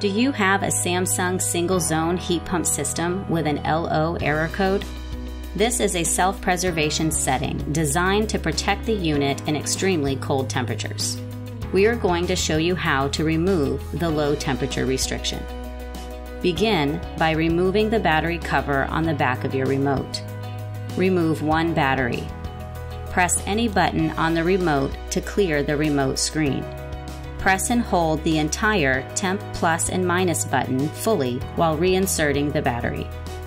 Do you have a Samsung single-zone heat pump system with an LO error code? This is a self-preservation setting designed to protect the unit in extremely cold temperatures. We are going to show you how to remove the low temperature restriction. Begin by removing the battery cover on the back of your remote. Remove one battery. Press any button on the remote to clear the remote screen. Press and hold the entire Temp plus and minus button fully while reinserting the battery.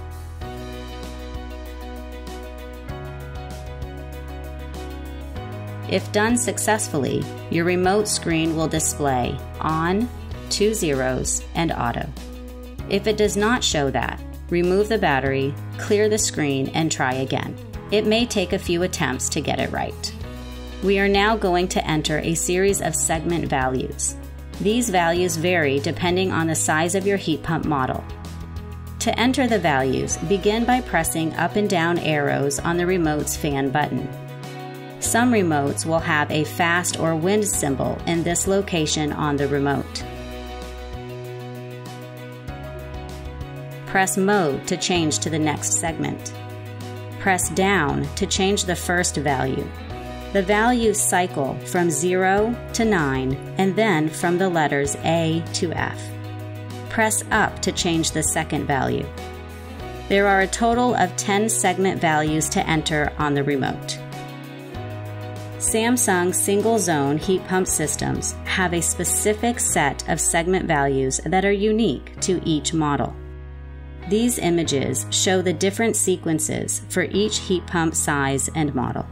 If done successfully, your remote screen will display on, 2 zeros, and auto. If it does not show that, remove the battery, clear the screen, and try again. It may take a few attempts to get it right. We are now going to enter a series of segment values. These values vary depending on the size of your heat pump model. To enter the values, begin by pressing up and down arrows on the remote's fan button. Some remotes will have a fast or wind symbol in this location on the remote. Press Mode to change to the next segment. Press down to change the first value. The values cycle from 0 to 9 and then from the letters A to F. Press up to change the second value. There are a total of 10 segment values to enter on the remote. Samsung single-zone heat pump systems have a specific set of segment values that are unique to each model. These images show the different sequences for each heat pump size and model.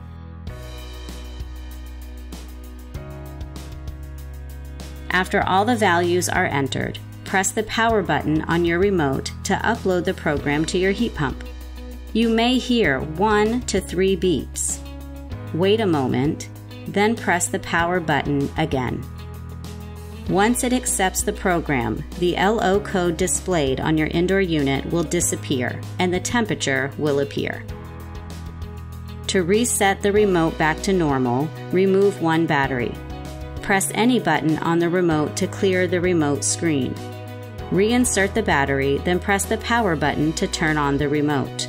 After all the values are entered, press the power button on your remote to upload the program to your heat pump. You may hear 1 to 3 beeps. Wait a moment, then press the power button again. Once it accepts the program, the LO code displayed on your indoor unit will disappear and the temperature will appear. To reset the remote back to normal, remove one battery. Press any button on the remote to clear the remote screen. Reinsert the battery, then press the power button to turn on the remote.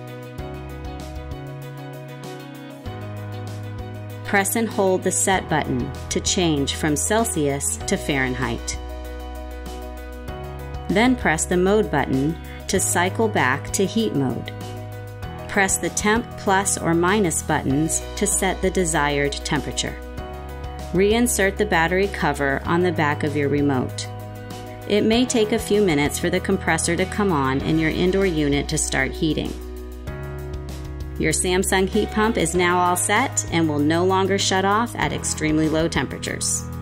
Press and hold the Set button to change from Celsius to Fahrenheit. Then press the Mode button to cycle back to heat mode. Press the Temp plus or minus buttons to set the desired temperature. Reinsert the battery cover on the back of your remote. It may take a few minutes for the compressor to come on and your indoor unit to start heating. Your Samsung heat pump is now all set and will no longer shut off at extremely low temperatures.